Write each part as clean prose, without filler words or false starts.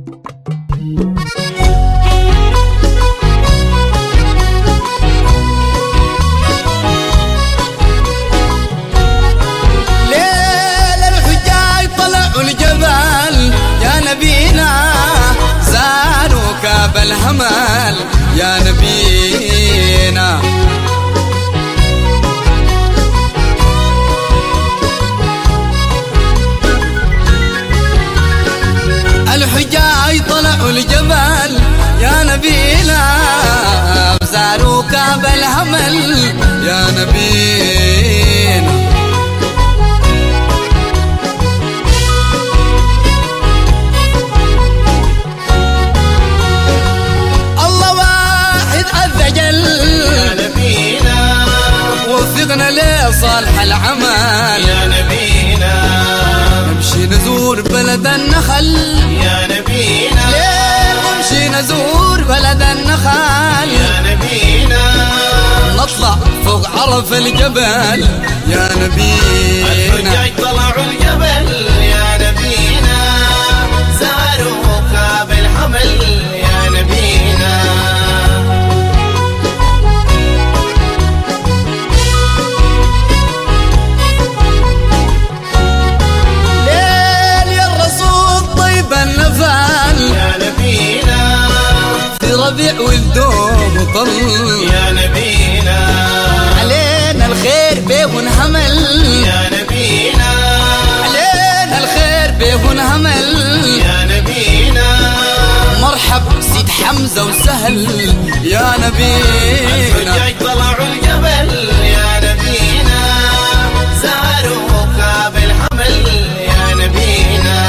ليل الحجاج طلعوا الجبل يا نبينا، زاروا كعب الهمل يا نبينا. الحجاج طلعوا الجبل يا نبينا، زاروا كعب الهمل يا نبينا. الله واحد عز جل يا نبينا، وفقنا لصالح العمل يا نبينا. نمشي نزور بلد النخل يا نبينا، نمشي نزور بلد النخل يا نبينا. نطلع فوق عرف الجبل يا نبينا. الحجاج طلعوا الجبل يا نبينا، زاروا كعب الحمل يا نبينا. ليل يا الرسول طيب النفل يا نبينا، في ربيع والدوم طل يا نبينا. علينا الخير بيه ونهمل يا نبينا، علينا الخير بيه ونهمل يا نبينا. مرحب سيد حمزة وسهل يا نبينا. الحجاج طلعوا الجبل يا نبينا، زاروا كعب الحمل يا نبينا.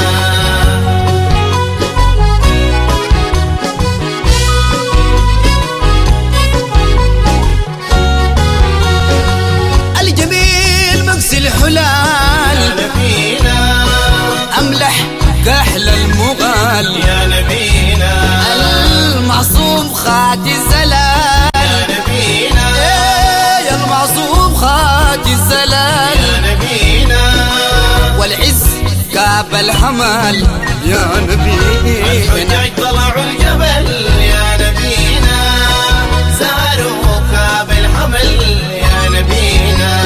الجميل مكسي الحلال يا نبينا، أملح كحل المغال يا نبينا. المعصوم خاتي الزلال يا نبينا، يا المعصوم خاتي الزلال يا نبينا. والعز كاب الحمل يا نبينا. الحجاج طلعوا الجبل يا نبينا، زاروا كعب الحمل يا نبينا.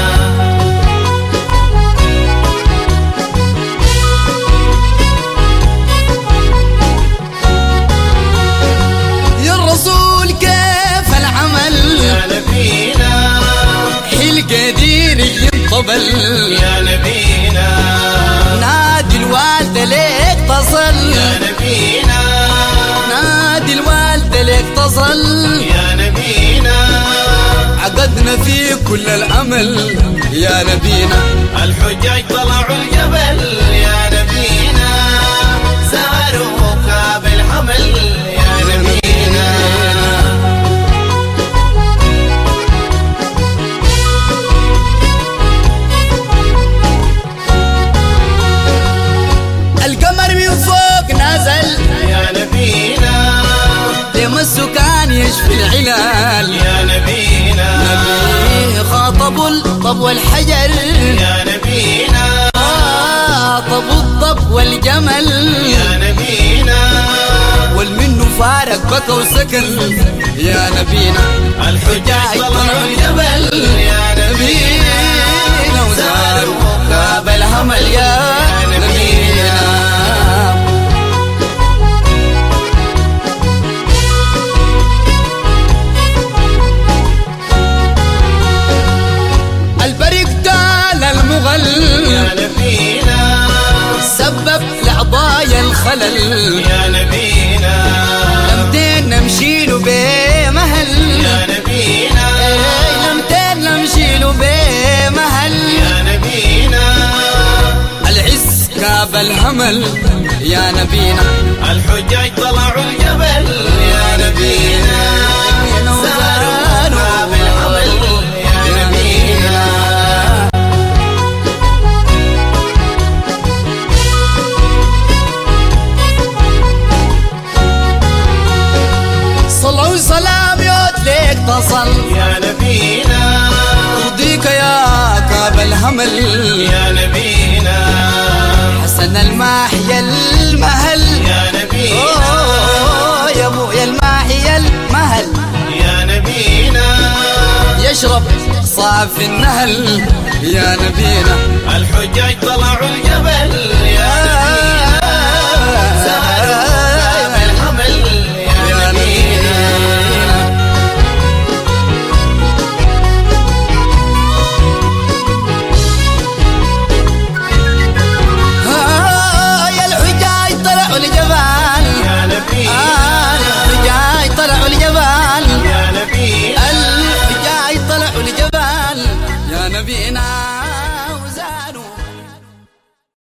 يا الرسول كيف العمل يا نبينا، حيل قدير ينطبل يا نبينا. نادي الوالدة ليك تصل يا نبينا، نادي الوالدة ليك تصل يا نبينا. عقدنا في كل الأمل يا نبينا. الحجاج طلعوا الجبل يا نبينا، زاروا كعب الحمل يا نبينا. القمر من فوق نازل يا نبينا، يمسه كان يشفي العلال يا نبينا. نبي خاطبوا الطب والحجر يا نبينا، خاطبوا الطب والجمل يا نبينا. والمنه فارق بكى وسكن يا نبينا. الحجاج طلعوا الجبل يا نبينا، وزاروا كاب الهمل يا نبينا. البريق تال المغل يا نبينا، سبب لعضايا الخلل يا نبينا. لمتين نمشيلو بمهل يا نبينا، لمتين نمشيلو بمهل يا نبينا. العز كاب الهمل يا نبينا. الحجاج طلعوا الجبل يا نبينا، زاروا كعب الحمل يا نبينا. صلوا سلام يوت ليك تصل يا نبينا، ترضيك يا كاب الهمل يا نبينا. حسن الماحية المهل يا نبينا، في النهل يا نبينا. الحجاج طلعوا الجبل